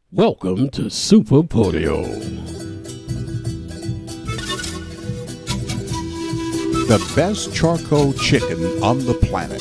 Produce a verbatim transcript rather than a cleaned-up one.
Welcome to Super Podio. The best charcoal chicken on the planet.